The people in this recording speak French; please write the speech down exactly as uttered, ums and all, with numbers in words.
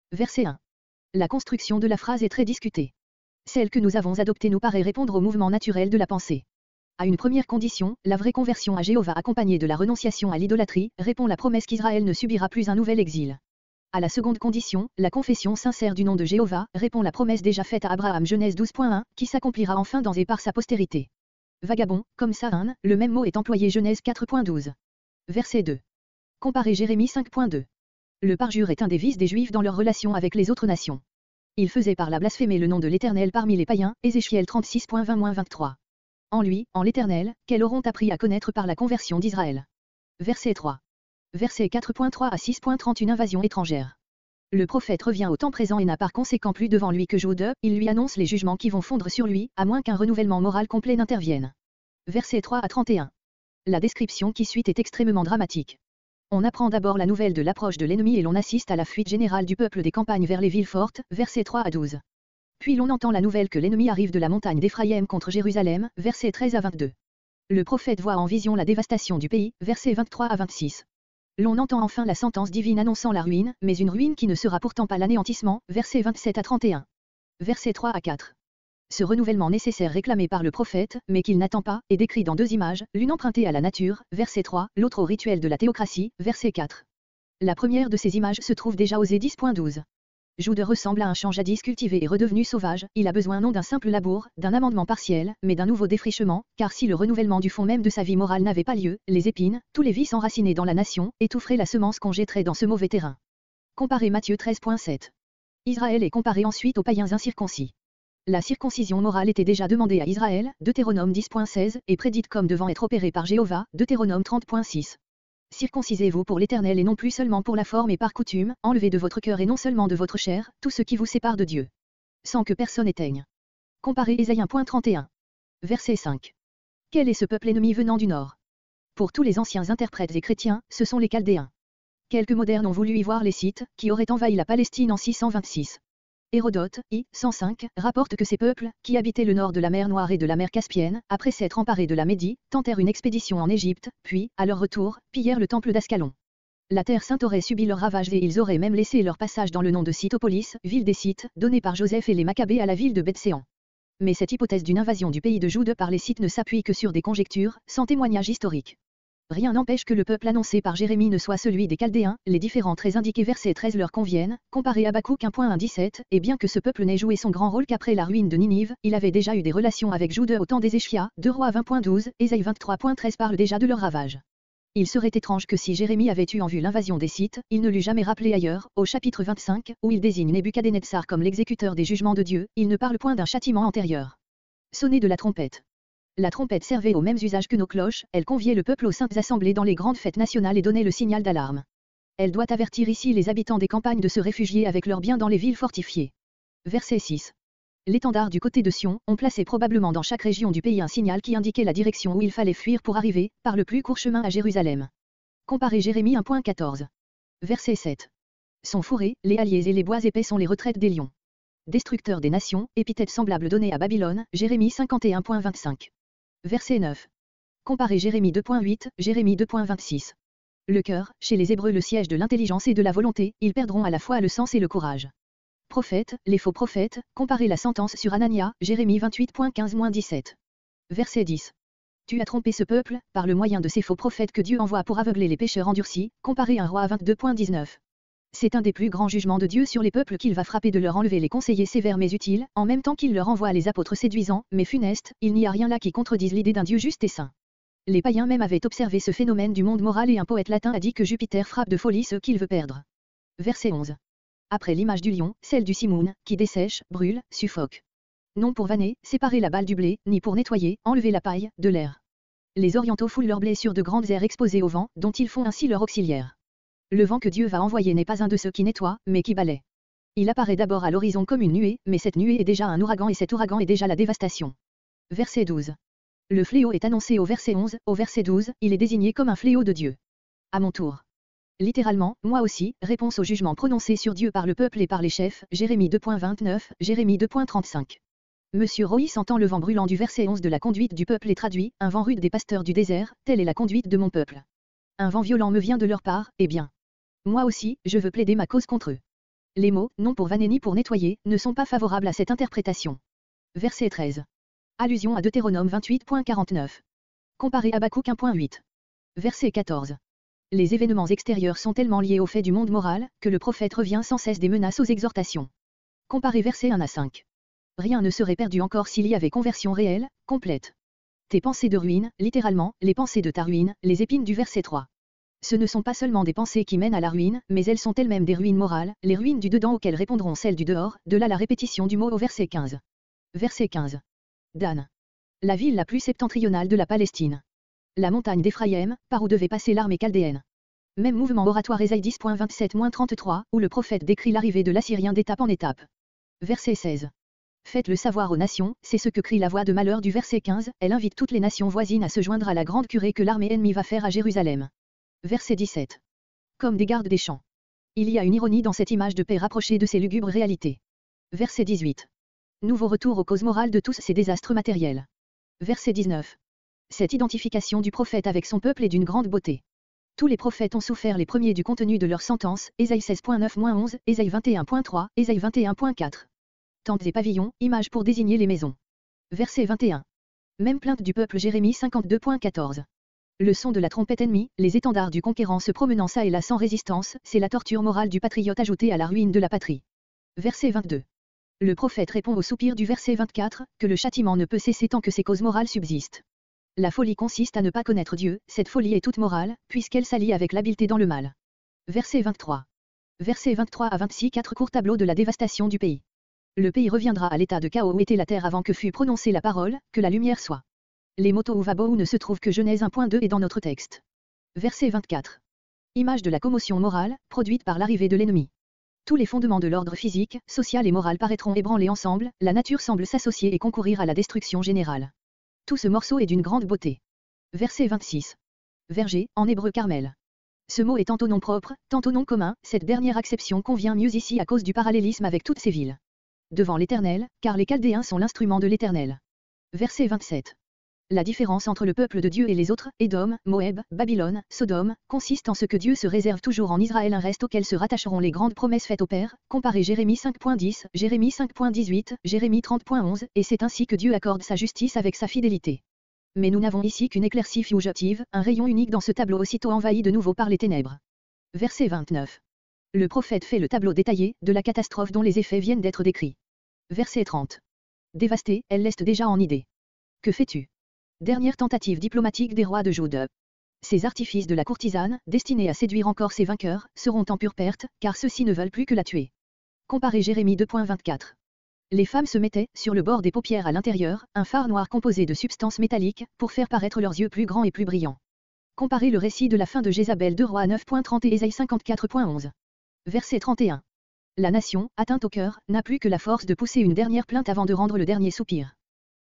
Verset un. La construction de la phrase est très discutée. Celle que nous avons adoptée nous paraît répondre au mouvement naturel de la pensée. À une première condition, la vraie conversion à Jéhovah accompagnée de la renonciation à l'idolâtrie, répond la promesse qu'Israël ne subira plus un nouvel exil. À la seconde condition, la confession sincère du nom de Jéhovah, répond la promesse déjà faite à Abraham Genèse douze point un, qui s'accomplira enfin dans et par sa postérité. Vagabond, comme Sahan, le même mot est employé Genèse quatre point douze. Verset deux. Comparez Jérémie cinq point deux. Le parjure est un des vices des Juifs dans leur relation avec les autres nations. Ils faisaient par là blasphémer le nom de l'Éternel parmi les païens, Ézéchiel trente-six point vingt vingt-trois. En lui, en l'Éternel, qu'elles auront appris à connaître par la conversion d'Israël. Verset trois. Verset quatre point trois à six point trente. Une invasion étrangère. Le prophète revient au temps présent et n'a par conséquent plus devant lui que Jude, il lui annonce les jugements qui vont fondre sur lui, à moins qu'un renouvellement moral complet n'intervienne. Verset trois à trente et un. La description qui suit est extrêmement dramatique. On apprend d'abord la nouvelle de l'approche de l'ennemi et l'on assiste à la fuite générale du peuple des campagnes vers les villes fortes, versets trois à douze. Puis l'on entend la nouvelle que l'ennemi arrive de la montagne d'Éphraïm contre Jérusalem, versets treize à vingt-deux. Le prophète voit en vision la dévastation du pays, versets vingt-trois à vingt-six. L'on entend enfin la sentence divine annonçant la ruine, mais une ruine qui ne sera pourtant pas l'anéantissement, versets vingt-sept à trente et un. Versets trois à quatre. Ce renouvellement nécessaire réclamé par le prophète, mais qu'il n'attend pas, est décrit dans deux images, l'une empruntée à la nature, verset trois, l'autre au rituel de la théocratie, verset quatre. La première de ces images se trouve déjà Osée dix point douze. Jude ressemble à un champ jadis cultivé et redevenu sauvage, il a besoin non d'un simple labour, d'un amendement partiel, mais d'un nouveau défrichement, car si le renouvellement du fond même de sa vie morale n'avait pas lieu, les épines, tous les vices enracinés dans la nation, étoufferaient la semence qu'on jetterait dans ce mauvais terrain. Comparez Matthieu treize point sept. Israël est comparé ensuite aux païens incirconcis. La circoncision morale était déjà demandée à Israël, Deutéronome dix point seize, et prédite comme devant être opérée par Jéhovah, Deutéronome trente point six. Circoncisez-vous pour l'Éternel et non plus seulement pour la forme et par coutume, enlevez de votre cœur et non seulement de votre chair, tout ce qui vous sépare de Dieu. Sans que personne éteigne. Comparez Ésaïe un point trente et un. Verset cinq. Quel est ce peuple ennemi venant du nord? Pour tous les anciens interprètes et chrétiens, ce sont les Chaldéens. Quelques modernes ont voulu y voir les Scythes, qui auraient envahi la Palestine en six cent vingt-six. Hérodote, I. cent cinq, rapporte que ces peuples, qui habitaient le nord de la mer Noire et de la mer Caspienne, après s'être emparés de la Médie, tentèrent une expédition en Égypte, puis, à leur retour, pillèrent le temple d'Ascalon. La terre sainte aurait subi leurs ravages et ils auraient même laissé leur passage dans le nom de Scythopolis, ville des Scythes, donné par Joseph et les Maccabées à la ville de Bethséan. Mais cette hypothèse d'une invasion du pays de Jude par les Scythes ne s'appuie que sur des conjectures, sans témoignage historique. Rien n'empêche que le peuple annoncé par Jérémie ne soit celui des Chaldéens, les différents traits indiqués versets treize leur conviennent, comparé Habakkuk un point un dix-sept, et bien que ce peuple n'ait joué son grand rôle qu'après la ruine de Ninive, il avait déjà eu des relations avec Jude au temps d'Ézéchias, deux Rois vingt point douze, Ésaïe vingt-trois point treize parle déjà de leur ravage. Il serait étrange que si Jérémie avait eu en vue l'invasion des Scythes, il ne l'eût jamais rappelé ailleurs, au chapitre vingt-cinq, où il désigne Nebuchadnezzar comme l'exécuteur des jugements de Dieu, il ne parle point d'un châtiment antérieur. Sonner de la trompette. La trompette servait aux mêmes usages que nos cloches, elle conviait le peuple aux saintes assemblées dans les grandes fêtes nationales et donnait le signal d'alarme. Elle doit avertir ici les habitants des campagnes de se réfugier avec leurs biens dans les villes fortifiées. Verset six. L'étendard du côté de Sion, on plaçait probablement dans chaque région du pays un signal qui indiquait la direction où il fallait fuir pour arriver, par le plus court chemin à Jérusalem. Comparez Jérémie un point quatorze. Verset sept. Sont fourrés, les halliers et les bois épais sont les retraites des lions. Destructeur des nations, épithète semblable donnée à Babylone, Jérémie cinquante et un point vingt-cinq. Verset neuf. Comparez Jérémie deux point huit, Jérémie deux point vingt-six. Le cœur, chez les Hébreux le siège de l'intelligence et de la volonté, ils perdront à la fois le sens et le courage. Prophètes, les faux prophètes, comparez la sentence sur Anania, Jérémie vingt-huit point quinze à dix-sept. Verset dix. Tu as trompé ce peuple, par le moyen de ces faux prophètes que Dieu envoie pour aveugler les pécheurs endurcis, comparez un roi vingt-deux point dix-neuf. C'est un des plus grands jugements de Dieu sur les peuples qu'il va frapper de leur enlever les conseillers sévères mais utiles, en même temps qu'il leur envoie les apôtres séduisants, mais funestes, il n'y a rien là qui contredise l'idée d'un Dieu juste et saint. Les païens même avaient observé ce phénomène du monde moral et un poète latin a dit que Jupiter frappe de folie ceux qu'il veut perdre. Verset onze. Après l'image du lion, celle du simoun, qui dessèche, brûle, suffoque. Non pour vanner, séparer la balle du blé, ni pour nettoyer, enlever la paille, de l'air. Les orientaux foulent leur blé sur de grandes aires exposées au vent, dont ils font ainsi leur auxiliaire. Le vent que Dieu va envoyer n'est pas un de ceux qui nettoient, mais qui balaie. Il apparaît d'abord à l'horizon comme une nuée, mais cette nuée est déjà un ouragan et cet ouragan est déjà la dévastation. Verset douze. Le fléau est annoncé au verset onze, au verset douze, il est désigné comme un fléau de Dieu. À mon tour. Littéralement, moi aussi, réponse au jugement prononcé sur Dieu par le peuple et par les chefs, Jérémie deux point vingt-neuf, Jérémie deux point trente-cinq. Monsieur Roïs entend le vent brûlant du verset onze de la conduite du peuple et traduit, un vent rude des pasteurs du désert, telle est la conduite de mon peuple. Un vent violent me vient de leur part, eh bien. Moi aussi, je veux plaider ma cause contre eux. Les mots, non pour vanner ni pour nettoyer, ne sont pas favorables à cette interprétation. Verset treize. Allusion à Deutéronome vingt-huit point quarante-neuf. Comparez Habakkuk un point huit. Verset quatorze. Les événements extérieurs sont tellement liés au fait du monde moral, que le prophète revient sans cesse des menaces aux exhortations. Comparez versets un à cinq. Rien ne serait perdu encore s'il y avait conversion réelle, complète. Tes pensées de ruine, littéralement, les pensées de ta ruine, les épines du verset trois. Ce ne sont pas seulement des pensées qui mènent à la ruine, mais elles sont elles-mêmes des ruines morales, les ruines du dedans auxquelles répondront celles du dehors, de là la répétition du mot au verset quinze. Verset quinze. Dan. La ville la plus septentrionale de la Palestine. La montagne d'Éphraïm, par où devait passer l'armée chaldéenne. Même mouvement oratoire Ésaïe dix point vingt-sept moins trente-trois, où le prophète décrit l'arrivée de l'Assyrien d'étape en étape. Verset seize. Faites-le savoir aux nations, c'est ce que crie la voix de malheur du verset quinze, elle invite toutes les nations voisines à se joindre à la grande curée que l'armée ennemie va faire à Jérusalem. Verset dix-sept. Comme des gardes des champs. Il y a une ironie dans cette image de paix rapprochée de ces lugubres réalités. Verset dix-huit. Nouveau retour aux causes morales de tous ces désastres matériels. Verset dix-neuf. Cette identification du prophète avec son peuple est d'une grande beauté. Tous les prophètes ont souffert les premiers du contenu de leur sentence, Ésaïe seize point neuf onze, Ésaïe vingt et un point trois, Ésaïe vingt et un point quatre. Tentes et pavillons, images pour désigner les maisons. Verset vingt et un. Même plainte du peuple Jérémie cinquante-deux point quatorze. Le son de la trompette ennemie, les étendards du conquérant se promenant çà et là sans résistance, c'est la torture morale du patriote ajoutée à la ruine de la patrie. Verset vingt-deux. Le prophète répond au soupir du verset vingt-quatre, que le châtiment ne peut cesser tant que ces causes morales subsistent. La folie consiste à ne pas connaître Dieu, cette folie est toute morale, puisqu'elle s'allie avec l'habileté dans le mal. Verset vingt-trois. Versets vingt-trois à vingt-six, quatre courts tableaux de la dévastation du pays. Le pays reviendra à l'état de chaos où était la terre avant que fût prononcée la parole, que la lumière soit. Les mots Tohu Vabohu ne se trouvent que Genèse un point deux et dans notre texte. Verset vingt-quatre. Image de la commotion morale, produite par l'arrivée de l'ennemi. Tous les fondements de l'ordre physique, social et moral paraîtront ébranlés ensemble, la nature semble s'associer et concourir à la destruction générale. Tout ce morceau est d'une grande beauté. Verset vingt-six. Verger, en hébreu Carmel. Ce mot est tantôt nom propre, tantôt nom commun, cette dernière acception convient mieux ici à cause du parallélisme avec toutes ces villes. Devant l'Éternel, car les Chaldéens sont l'instrument de l'Éternel. Verset vingt-sept. La différence entre le peuple de Dieu et les autres, Édom, Moab, Babylone, Sodome, consiste en ce que Dieu se réserve toujours en Israël un reste auquel se rattacheront les grandes promesses faites au Père, comparez Jérémie cinq point dix, Jérémie cinq point dix-huit, Jérémie trente point onze, et c'est ainsi que Dieu accorde sa justice avec sa fidélité. Mais nous n'avons ici qu'une éclaircie fugitive, un rayon unique dans ce tableau aussitôt envahi de nouveau par les ténèbres. Verset vingt-neuf. Le prophète fait le tableau détaillé, de la catastrophe dont les effets viennent d'être décrits. Verset trente. Dévastée, elle l'est déjà en idée. Que fais-tu? Dernière tentative diplomatique des rois de Juda. Ces artifices de la courtisane, destinés à séduire encore ses vainqueurs, seront en pure perte, car ceux-ci ne veulent plus que la tuer. Comparez Jérémie deux point vingt-quatre. Les femmes se mettaient, sur le bord des paupières à l'intérieur, un fard noir composé de substances métalliques, pour faire paraître leurs yeux plus grands et plus brillants. Comparez le récit de la fin de Jézabel deux Rois neuf point trente et Ésaïe cinquante-quatre point onze. Verset trente et un. La nation, atteinte au cœur, n'a plus que la force de pousser une dernière plainte avant de rendre le dernier soupir.